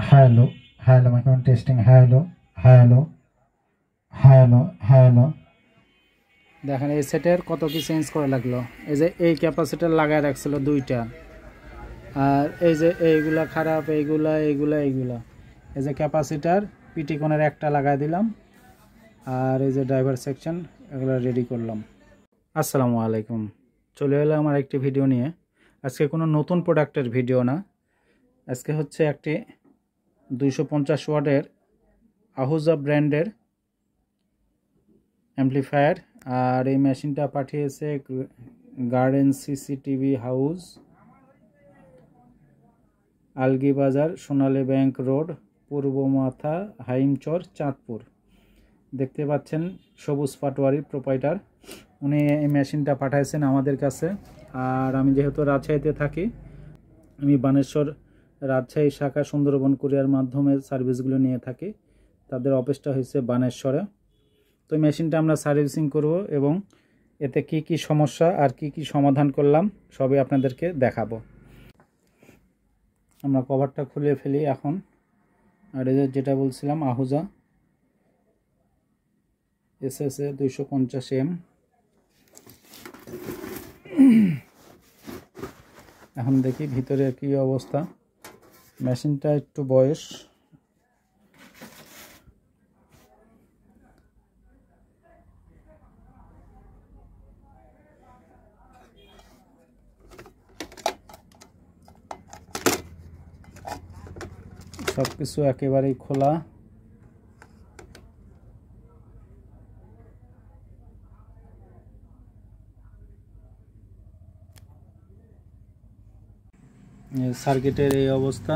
Hello hello microphone testing hello hello hello hello. দেখেন এই সেটের কত কি চেঞ্জ করা লাগলো। এই যে এই ক্যাপাসিটার লাগায় রাখছিল দুইটা, আর এই যে এইগুলা খারাপ, এইগুলা এই যে ক্যাপাসিটার পিটিকনের একটা লাগাই দিলাম, আর এই যে ড্রাইভার সেকশন এগুলো রেডি করলাম। আসসালামু আলাইকুম, চলে এলাম আমার একটি ভিডিও নিয়ে। আজকে কোনো নতুন প্রোডাক্টের ভিডিও না, আজকে হচ্ছে একটি 250 ওয়াটের আহুজা ব্র্যান্ডের অ্যাম্পলিফায়ার। আর এই মেশিনটা পাঠিয়েছে গার্ডেন সিসিটিভি হাউস, আলগি বাজার, সোনালী ব্যাংক রোড, পূর্ব মাথা, হাইমচর, চাঁদপুর। দেখতে পাচ্ছেন সবুজ পাটোয়ারি প্রোপাইটার, উনি এই মেশিনটা পাঠাইছেন আমাদের কাছে। আর আমি যেহেতু রাজশাহীতে থাকি, আমি বানেশ্বর রাজশাহী শাখা সুন্দরবন কুরিয়ার মাধ্যমে সার্ভিসগুলো নিয়ে থাকি। তাদের অফিসটা হয়েছে বানেশ্বরে। তো মেশিনটা আমরা সার্ভিসিং করব এবং এতে কি কি সমস্যা আর কি কি সমাধান করলাম সবই আপনাদেরকে দেখাবো। আমরা কভারটা খুলে ফেলি এখন। আর এদের যেটা বলছিলাম আহুজা এসএসএ 250M। এখন দেখি ভিতরে কি অবস্থা। মেশিনটা একটু বয়স, সব কিছু একেবারেই খোলা। সার্কিটের এই অবস্থা,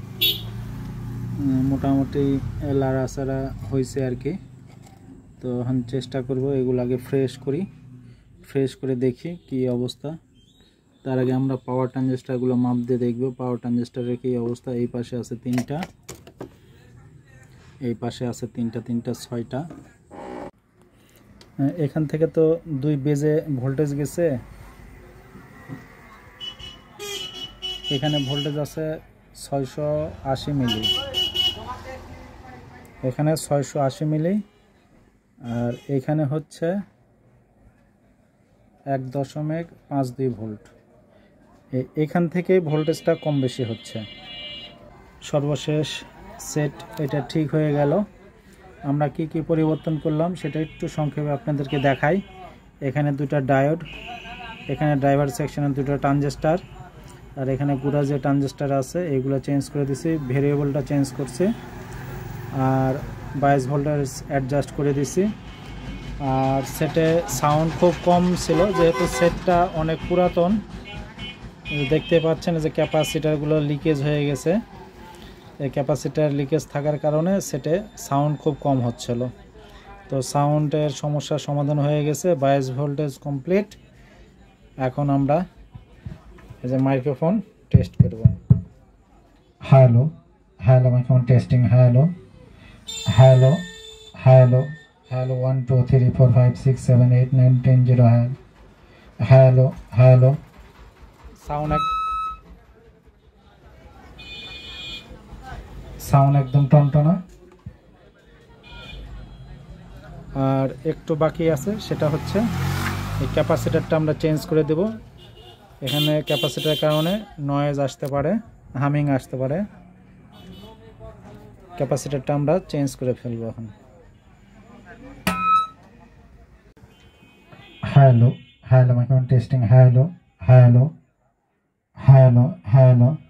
মোটামুটি লাড়াচাড়া হয়েছে আর কি। তো এখন চেষ্টা করব এগুলো আগে ফ্রেশ করে দেখি কি অবস্থা। তার আগে আমরা পাওয়ার ট্রানজিস্টারগুলো মাপ দিয়ে দেখব পাওয়ার ট্রানজিস্টারের কী অবস্থা। এই পাশে আছে 3টা, এই পাশে আছে 3টা 6টা। এখান থেকে তো 2 বেজে ভোল্টেজ গেছে, এখানে ভোল্টেজ আছে 680 মিলি, এখানে 680 মিলি, আর এখানে হচ্ছে 1.52 ভোল্ট। এখান থেকে ভোল্টেজটা কম বেশি হচ্ছে। সর্বশেষ সেট এটা ঠিক হয়ে গেল। আমরা কি কি পরিবর্তন করলাম সেটা একটু সংক্ষেপে আপনাদেরকে দেখাই। এখানে 2টা ডায়োড, এখানে ড্রাইভার সেকশনে 2টা ট্রানজিস্টার, আর এখানে গুড়া যে ট্রানজিস্টার আছে এগুলো চেঞ্জ করে দিছি, ভেরিয়েবলটা চেঞ্জ করছি, আর 22 ভোল্টেজ অ্যাডজাস্ট করে দিছি। আর সেটে সাউন্ড খুব কম ছিল, যেহেতু সেটটা অনেক পুরাতন। দেখতে পাচ্ছেন যে ক্যাপাসিটারগুলো লিকেজ হয়ে গেছে। এই ক্যাপাসিটার লিকেজ থাকার কারণে সেটে সাউন্ড খুব কম হচ্ছিল। তো সাউন্ডের সমস্যার সমাধান হয়ে গেছে, 22 ভোল্টেজ কমপ্লিট। এখন আমরা এই যে মাইক্রোফোন টেস্ট করব। Hello hello microphone testing hello hello hello hello 1 2 3 4 5 6 7 8 9 10 0 hello hello. Sound একদম টনটনা। আর একটু বাকি আছে, সেটা হচ্ছে এই ক্যাপাসিটারটা আমরা চেঞ্জ করে দেব। এখানে ক্যাপাসিটারের কারণে নয়েজ আসতে পারে, হামিং আসতে পারে। ক্যাপাসিটারটা আমরা চেঞ্জ করে ফেলবো এখন। Hello hello microphone testing hello hello hello hello.